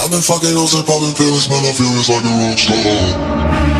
I've been fucking hoes and popping pills, man, I feel it's like a rock star.